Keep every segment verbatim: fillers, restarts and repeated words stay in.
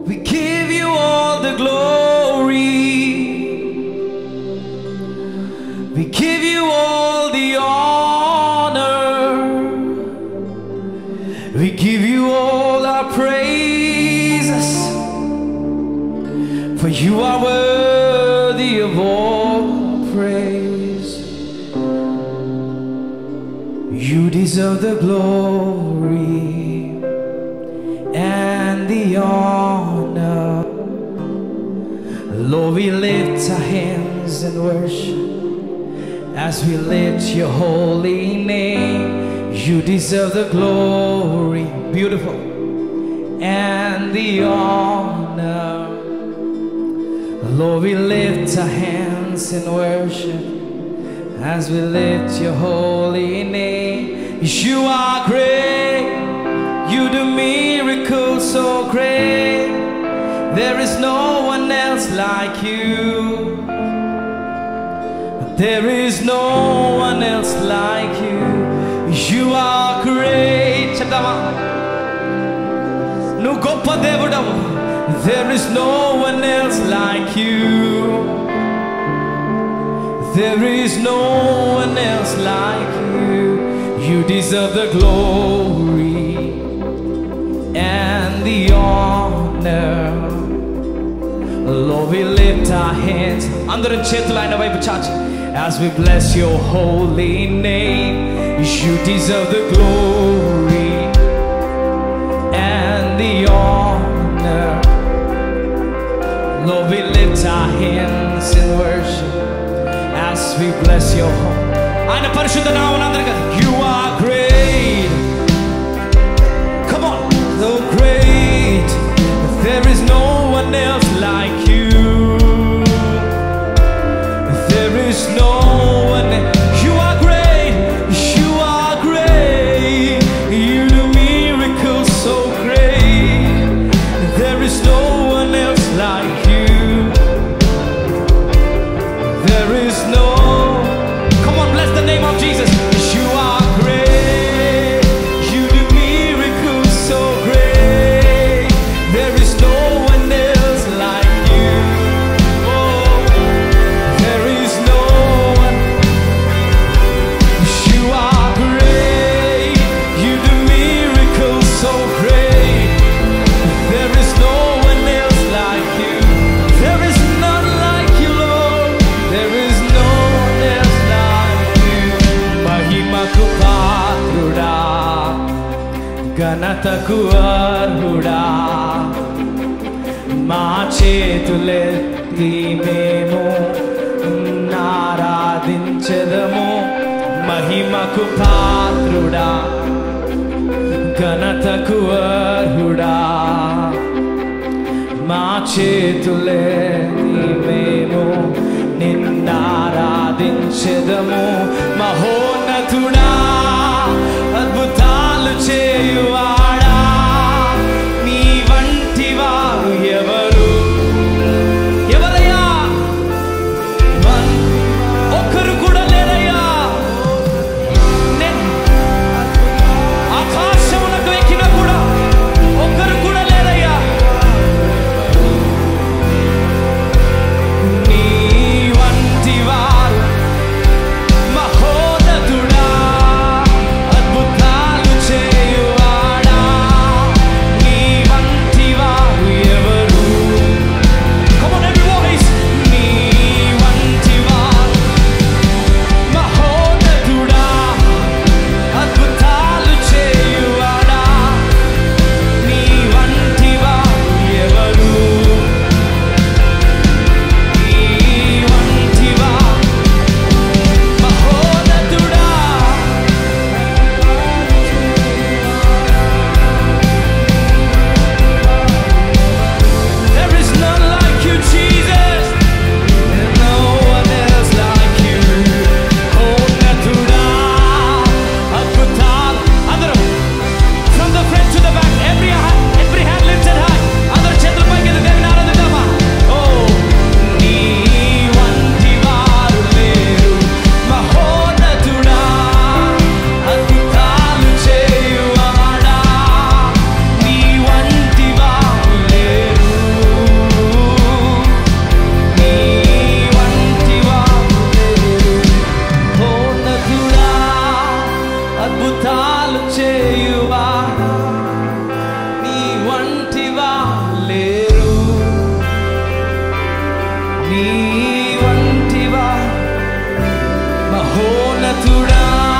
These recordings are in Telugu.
We give you all the glory. We give you all the honor. We give you all our praises. For you are worthy of all praise. You deserve the glory and the honor. Lord, we lift our hands and worship as we lift your holy name. You deserve the glory, beautiful, and the honor. Lord, we lift our hands in worship as we lift your holy name. You are great, you do miracles so great. There is no one else like you. There is no one else like you. You are great. Nu goppa devudavu. There is no one else like you. There is no one else like you. You deserve the glory and the honor. Lord, we lift our hands under the chetulayina vaipu chachi as we bless your holy name. You deserve the glory and the honor. Lord, we lift our hands in worship as we bless your home. Ayana parishuddha namanandru kada. You are great. Come on. So great. There is no one else like you. There is no one. You are great. You are great. You do miracles so great. There is no one else like you. There is no. Come on, bless the name of Jesus. You are great. You do miracles so great. There is no one else like you. Oh, there is no one. You are great. You do miracles so great. There is no one else like you. There is none like you, Lord. There is no one else like you. Mahimaku patruda, ganataku arhuda. మా చేతులెత్తి మేము ఆరాధించెదము. మహిమకు పాత్రుడా, ఘనతకు అర్హుడా. మా చేతులెత్తి మేము నిన్నారాధించెదము. మహోన్నతుడా, అద్భుతాలు చేయువాడా, నీ వంటి వారు ఎవరు? ఎవరయ్యా? ఒక్కరు కూడా లేరయ్యా. ఆకాశములకు ఎక్కినా కూడా ఒక్కరు కూడా లేరయ్యా. నీ వంటి వారు మహోన్నతుడా, అద్భుతాలు చేయువాడా నీ వంటివా లేరు, నీ వంటివా మహోన్నతుడా.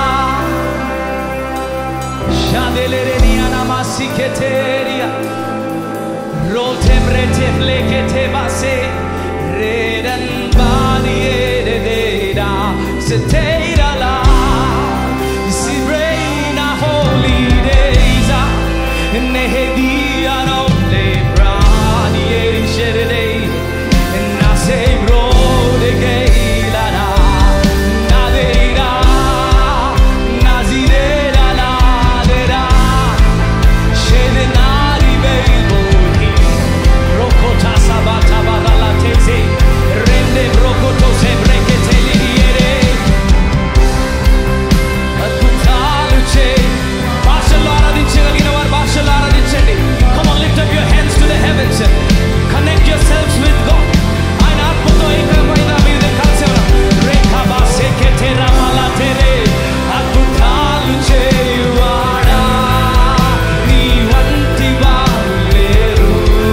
షాదెలెరెనియా నమాసికెటేరియా రోటెమ్రెటె ఫ్లేకెటె బాసే రెడన్ బానియేడెడా సెటేరాలా సిబ్రెయినా హోలీ డేసా నెహెదియా నోలే బ్రానియేరి షెరెడే నాసే బ్రోడెగేలా నాదేరా నాజిరేలా నాదేరా షెదెనారి బెల్బోహి రోకోటా sabata barala teze rende brokoto sempre che te li iere అద్భుతాలు చేయి. భాషల్లో ఆరాధించగలిగిన వారు భాషల్లో ఆరాధించండి. Come on, lift up your hands to the heavens. Connect yourselves with God. ఆయన ఆత్మతో ఏకమైన మీరు కలిసేవారు. రేఖా బాసే కెటెరా మలాటెరే అద్భుతాలు చేయువాడా నీ వంటి వారు లేరు,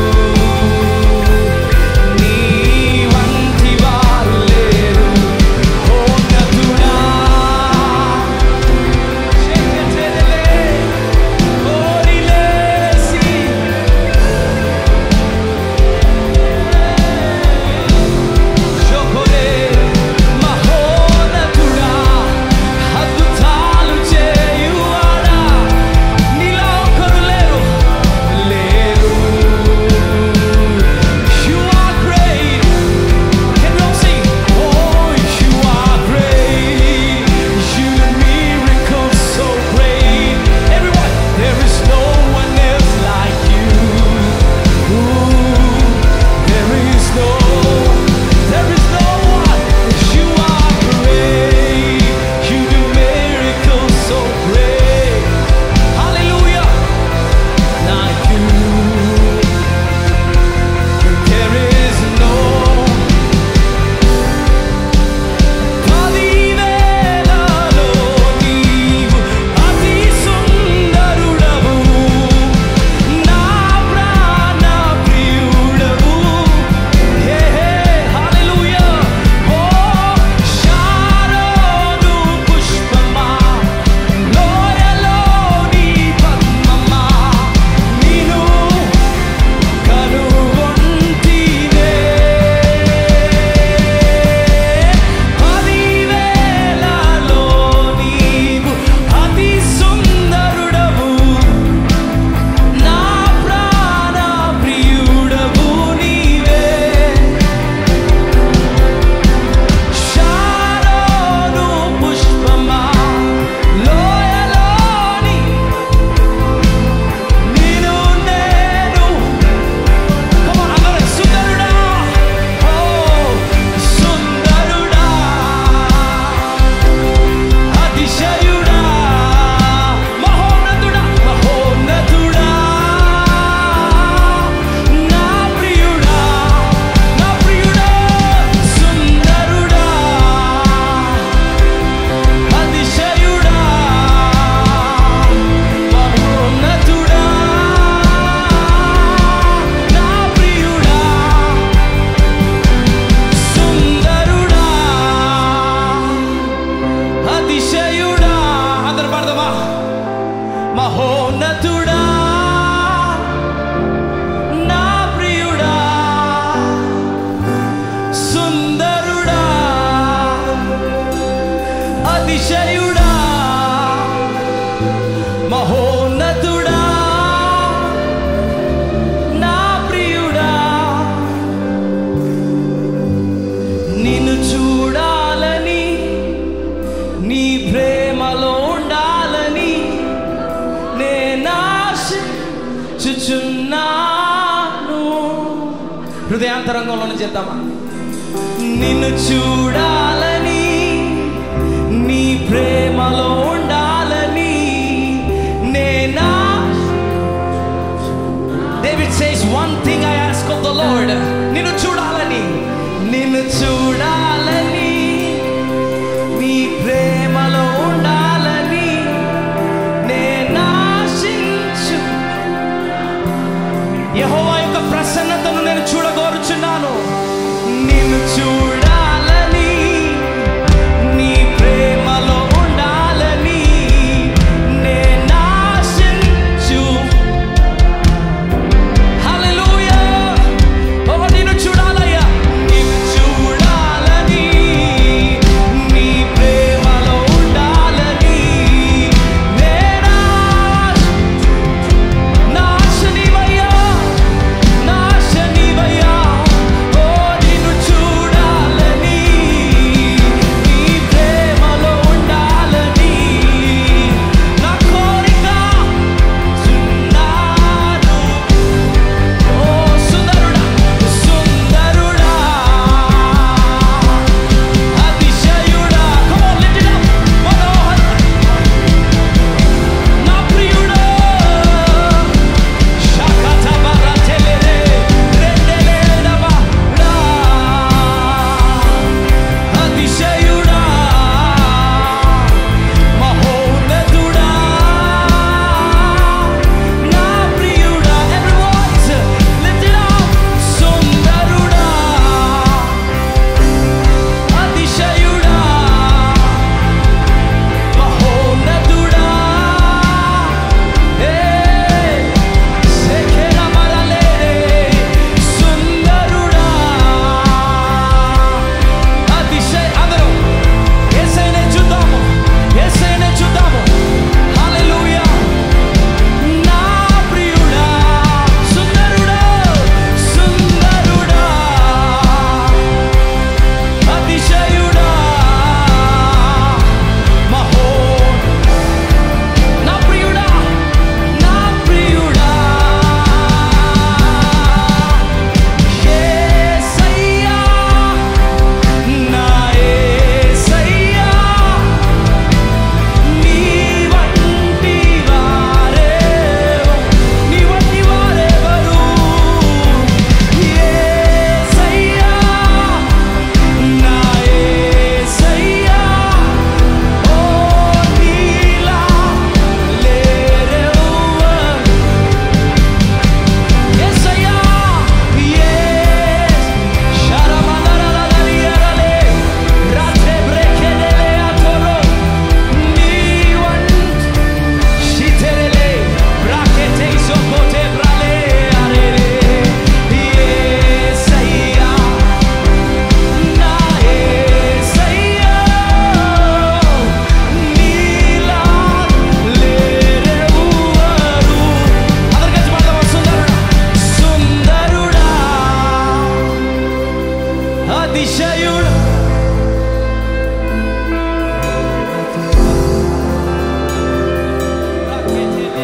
నీ వంటి వారు లేరు మహోన్నతుడా. షెకెటెలే ఓరిలేసి షోకోలే మహోన్నతుడా అద్భుతాలు చేయువాడా నీలా ఒక్కరు లేరు లేరు. You are great. Can we all sing? Oh, you are great. You do miracles so great. Everyone, there is no one else like you. Ooh, there is no, there is no one. You are great. You do miracles so great. Hallelujah. Like you, there is no. పదివేలలో నీవు అతి సుందరుడవు, నా ప్రాణ ప్రియుడవు. హే హే హల్లెలూయా. ఓ షారోను పుష్పమా లోయలోని పద్మమా నిన్ను కనుగొంటినే. పదివేలలో నీవు అతి సుందరుడవు, నా ప్రాణ ప్రియుడవు నీవే. షారోను పుష్పమా లోయలోని నిన్ను నేను. Come on, అందరూ సుందరుడా. ఓ సుందరుడా అతిశయుడా మహోన్నతుడా మహోన్నతుడా నా ప్రియుడా నా ప్రియుడా సుందరుడా అతిశయుడా మహోన్నతుడా నా ప్రియుడా సుందరుడా అతిశయుడా. అందరూ పాడదామా? మహోన్నతుడా నా ప్రియుడా సుందరుడా అతిశయుడా మహోన్నతుడా నా ప్రియుడా. నిన్ను చూడాలని నీ ప్రేమలో ఉండాలని నేనాశించుచున్నాను. హృదయాంతరంగంలోనే చేద్దామా? నిన్ను చూడాలని నీ ప్రేమలో ఉండాలని నేనా. David says, one thing I ask of the Lord. నిన్ను చూడాలని నిన్ను చూడాలని నీ ప్రేమలో ఉండాలని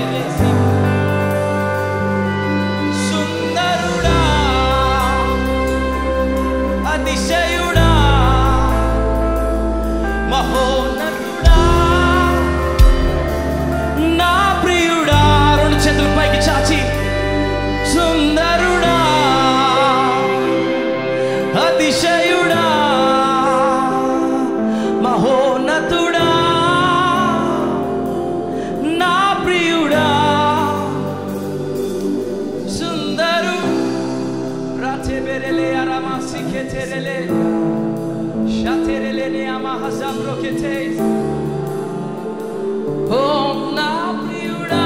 సుందరుడా అతిశయుడా మహోన్నతుడా నా ప్రియుడా. రెండు చేతుల పైకి చాచి సుందరుడా అతిశయుడా మహోన్నతుడా నా ప్రియుడా సుందరు రాతే బెరెలే అరమాసి కెతెరెలే షాతెరెలే నియామా హజాం రోకెతే. ఓ నా ప్రియుడా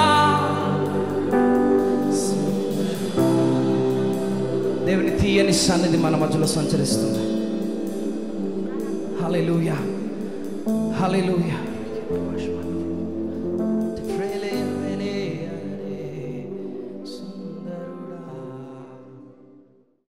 దేవుని తీయని సన్నిధి మన మధ్యలో సంచరిస్తుంది. హల్లెలూయా హల్లెలూయా.